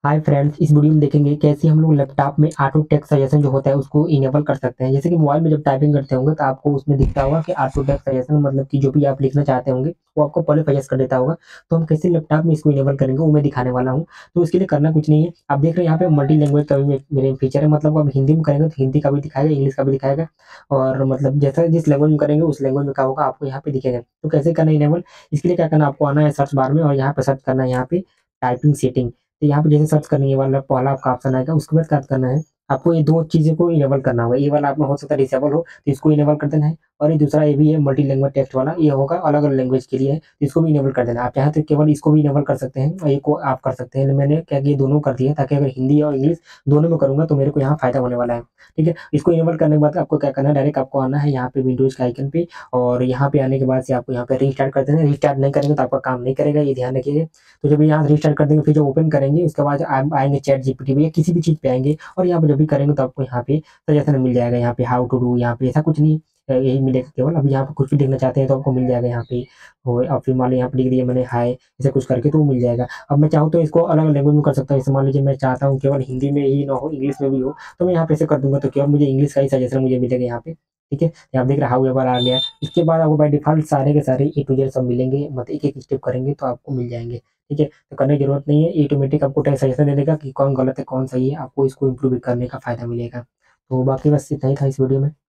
Hi friends, इस video में देखेंगे कैसे हम लोग लैपटॉप में ऑटो टेक्स्ट सजेशन जो होता है उसको इनेबल कर सकते हैं। जैसे कि मोबाइल में जब टाइपिंग करते होंगे तो आपको उसमें दिखता होगा कि ऑटो टेक्स्ट सजेशन मतलब कि जो भी आप लिखना चाहते होंगे वो आपको पहले सजेस्ट कर देता होगा। तो हम कैसे लैपटॉप में इसको इनेबल करेंगे वो मैं दिखाने वाला हूँ। तो इसके लिए करना कुछ नहीं है, आप देख रहे हैं यहाँ पे मल्टी लैंग्वेज का भी मेरे फीचर है। मतलब अब हिंदी में करेंगे तो हिंदी का भी दिखाएगा, इंग्लिश का भी दिखाएगा। और मतलब जैसा जिस लैंग्वेज में करेंगे उस लैंग्वेज में क्या होगा आपको यहाँ पे दिखेगा। तो कैसे करना है इनेबल, इसके लिए क्या करना है, आपको आना है सर्च बार में और यहाँ पे सर्च करना है यहाँ पे टाइपिंग सेटिंग। तो यहाँ पे जैसे सर्च करनी है वाला पहला आपका ऑप्शन आएगा, उसके बाद क्या करना है, आपको ये दो चीज़ों को इनेबल करना होगा। ये वाला आप में हो सकता है डिसेबल हो तो इसको इनेबल कर देना है। और ये दूसरा ये भी है मल्टी लैंग्वेज टेक्स्ट वाला, ये होगा अलग अलग लैंग्वेज के लिए है तो इसको भी इनेबल कर देना है। आप चाहें तो केवल इसको भी इनेबल कर सकते हैं और ये को आप कर सकते हैं। मैंने क्या किया, दोनों कर दिया ताकि अगर हिंदी और इंग्लिश दोनों में करूंगा तो मेरे को यहाँ फायदा होने वाला है। ठीक है, इसको इनेबल करने के बाद आपको क्या करना है, डायरेक्ट आपको आना है यहाँ पे विंडोज के आइकन पे। और यहाँ पे आने के बाद से आपको यहाँ पे रीस्टार्ट कर देना है। रीस्टार्ट नहीं करेंगे तो आपका काम नहीं करेगा, ये ध्यान रखिएगा। तो जब यहाँ रिस्टार्ट कर देंगे फिर जब ओपन करेंगे उसके बाद आप आएंगे चैट जीपीटी पे या किसी भी चीज़ पे आएंगे और यहाँ पे जब भी करेंगे तो आपको यहाँ पे सजेशन मिल जाएगा। यहाँ पे हाउ टू डू, यहाँ पे ऐसा कुछ नहीं, यही मिलेगा केवल। अब यहाँ पे कुछ भी लिखना चाहते हैं तो आपको मिल जाएगा यहाँ पे। और फिर मान लीजिए यहाँ पे लिख दिया मैंने हाय, ऐसा कुछ करके तो वो मिल जाएगा। अब मैं चाहूँ तो इसको अलग लैंग्वेज में कर सकता हूँ। जैसे मान लीजिए मैं चाहता हूँ केवल हिंदी में ही ना हो, इंग्लिश में भी हो, तो मैं यहाँ पे ऐसे कर दूंगा तो केवल मुझे इंग्लिश का ही सजेशन मुझे मिलेगा यहाँ पे। ठीक है, यहाँ आप देख रहे हाउ एवर आ गया। इसके बाद आपको बाय डिफॉल्ट सारे के सारे ए टू जेड सब मिलेंगे, मतलब एक एक स्टेप करेंगे तो आपको मिल जाएंगे। ठीक है, तो करने की जरूरत नहीं है, ऑटोमेटिक आपको टेक्स्ट सजेशन दे देगा कि कौन गलत है कौन सही है, आपको इसको इम्प्रूव करने का फायदा मिलेगा। तो बाकी बस इतना ही था इस वीडियो में।